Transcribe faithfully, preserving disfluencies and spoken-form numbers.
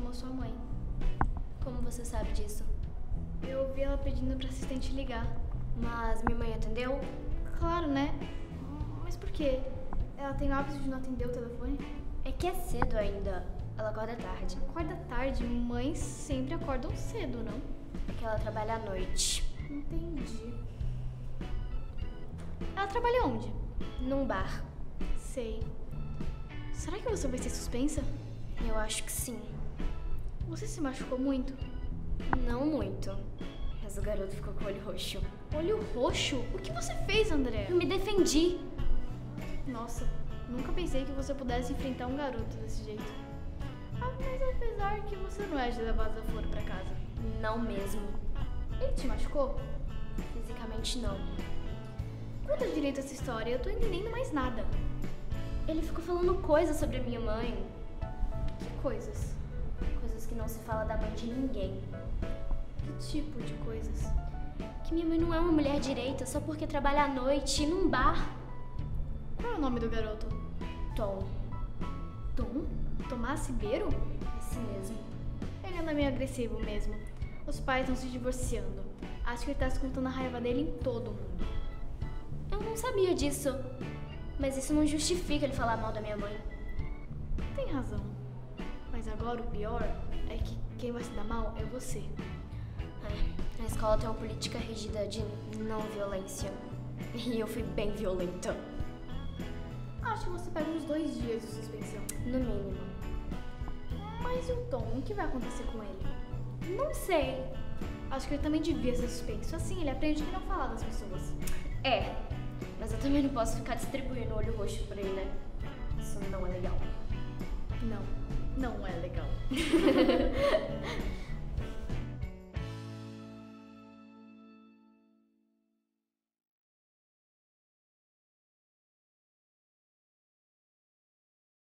chamou sua mãe. Como você sabe disso? Eu ouvi ela pedindo pra assistente ligar. Mas minha mãe atendeu? Claro, né? Mas por quê? Ela tem o hábito de não atender o telefone? É que é cedo ainda. Ela acorda tarde. Acorda tarde? Mães sempre acordam cedo, não? É que ela trabalha à noite. Entendi. Ela trabalha onde? Num bar. Sei. Será que você vai ser suspensa? Eu acho que sim. Você se machucou muito? Não muito. Mas o garoto ficou com o olho roxo. Olho roxo? O que você fez, André? Eu me defendi. Nossa, nunca pensei que você pudesse enfrentar um garoto desse jeito. Ah, mas apesar que você não é de levar desaforo pra casa. Não mesmo. Ele te machucou? Fisicamente não. Conta direito essa história, eu tô entendendo mais nada. Ele ficou falando coisas sobre a minha mãe. Que coisas? Coisas que não se fala da mãe de ninguém. Que tipo de coisas? Que minha mãe não é uma mulher direita só porque trabalha à noite num bar. Qual é o nome do garoto? Tom. Tom? Tomás Ribeiro? Esse mesmo. Ele anda meio agressivo mesmo. Os pais estão se divorciando. Acho que ele tá se contando a raiva dele em todo mundo. Eu não sabia disso. Mas isso não justifica ele falar mal da minha mãe. Tem razão. Mas agora o pior é que quem vai se dar mal é você. É, a escola tem uma política rígida de não violência. E eu fui bem violenta. Acho que você pega uns dois dias de suspensão. No mínimo. Mas e o Tom? O que vai acontecer com ele? Não sei. Acho que ele também devia ser suspenso. Assim ele aprende a não falar das pessoas. É, mas eu também não posso ficar distribuindo olho roxo por aí, né? Isso não é legal. Não, não é legal.